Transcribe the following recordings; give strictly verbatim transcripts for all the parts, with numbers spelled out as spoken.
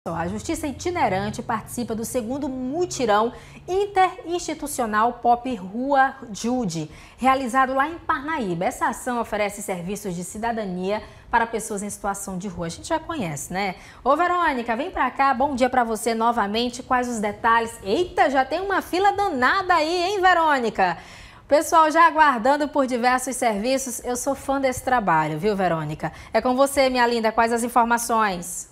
A Justiça Itinerante participa do segundo mutirão interinstitucional Pop Rua Jude, realizado lá em Parnaíba. Essa ação oferece serviços de cidadania para pessoas em situação de rua. A gente já conhece, né? Ô, Verônica, vem pra cá. Bom dia pra você novamente. Quais os detalhes? Eita, já tem uma fila danada aí, hein, Verônica? Pessoal já aguardando por diversos serviços. Eu sou fã desse trabalho, viu, Verônica? É com você, minha linda. Quais as informações?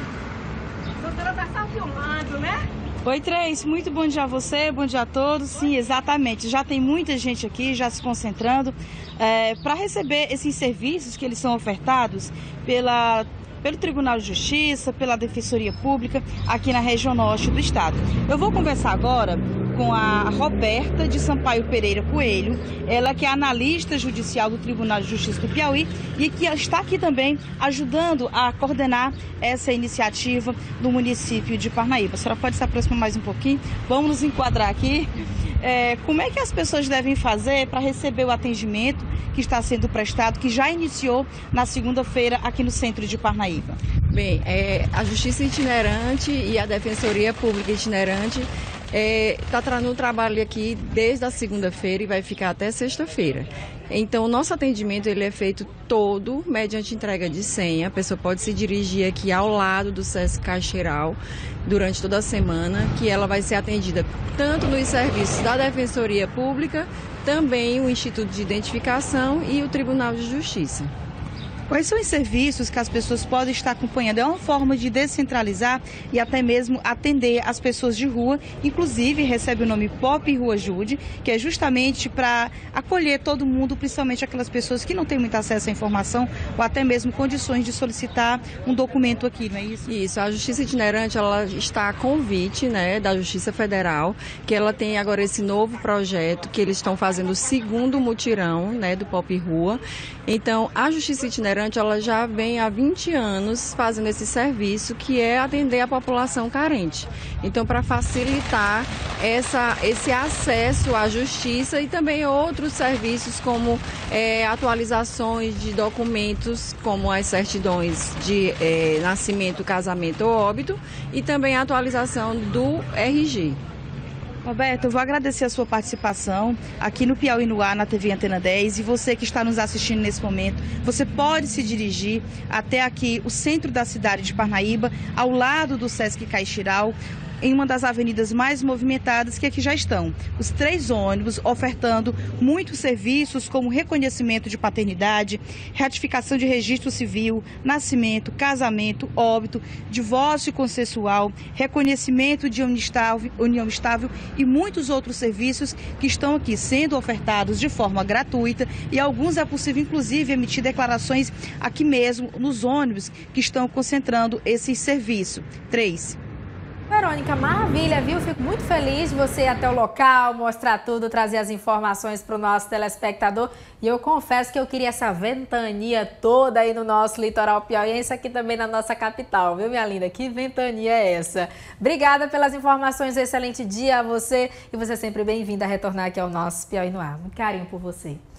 Tá filmando, né? Oi, Três, muito bom dia a você, bom dia a todos. Sim, exatamente, já tem muita gente aqui já se concentrando é, para receber esses serviços que eles são ofertados pela, pelo Tribunal de Justiça, pela Defensoria Pública aqui na região norte do estado. Eu vou conversar agora com a Roberta de Sampaio Pereira Coelho, ela que é analista judicial do Tribunal de Justiça do Piauí e que está aqui também ajudando a coordenar essa iniciativa no município de Parnaíba. A senhora pode se aproximar mais um pouquinho? Vamos nos enquadrar aqui. É, como é que as pessoas devem fazer para receber o atendimento que está sendo prestado, que já iniciou na segunda-feira aqui no centro de Parnaíba? Bem, é, a Justiça Itinerante e a Defensoria Pública Itinerante está é, trazendo um trabalho aqui desde a segunda-feira e vai ficar até sexta-feira. Então, o nosso atendimento ele é feito todo mediante entrega de senha. A pessoa pode se dirigir aqui ao lado do SESC Caixeiral durante toda a semana, que ela vai ser atendida tanto nos serviços da Defensoria Pública, também o Instituto de Identificação e o Tribunal de Justiça. Quais são os serviços que as pessoas podem estar acompanhando? É uma forma de descentralizar e até mesmo atender as pessoas de rua. Inclusive, recebe o nome Pop Rua Jude, que é justamente para acolher todo mundo, principalmente aquelas pessoas que não têm muito acesso à informação ou até mesmo condições de solicitar um documento aqui, não é isso? Isso, a Justiça Itinerante ela está a convite, né, da Justiça Federal, que ela tem agora esse novo projeto, que eles estão fazendo o segundo mutirão, né, do Pop Rua. Então, a Justiça Itinerante ela já vem há vinte anos fazendo esse serviço, que é atender a população carente. Então, para facilitar essa, esse acesso à justiça e também outros serviços como é, atualizações de documentos, como as certidões de é, nascimento, casamento ou óbito, e também a atualização do R G. Roberto, eu vou agradecer a sua participação aqui no Piauí no Ar, na T V Antena dez, e você que está nos assistindo nesse momento, você pode se dirigir até aqui, o centro da cidade de Parnaíba, ao lado do SESC Caixeiral, em uma das avenidas mais movimentadas, que aqui já estão os três ônibus ofertando muitos serviços como reconhecimento de paternidade, ratificação de registro civil, nascimento, casamento, óbito, divórcio consensual, reconhecimento de união estável, união estável e muitos outros serviços que estão aqui sendo ofertados de forma gratuita, e alguns é possível inclusive emitir declarações aqui mesmo nos ônibus que estão concentrando esse serviço. Três. Verônica, maravilha, viu? Fico muito feliz de você ir até o local, mostrar tudo, trazer as informações para o nosso telespectador. E eu confesso que eu queria essa ventania toda aí no nosso litoral piauiense, aqui também na nossa capital, viu, minha linda? Que ventania é essa? Obrigada pelas informações, um excelente dia a você. E você sempre bem-vinda a retornar aqui ao nosso Piauí no Ar. Muito carinho por você.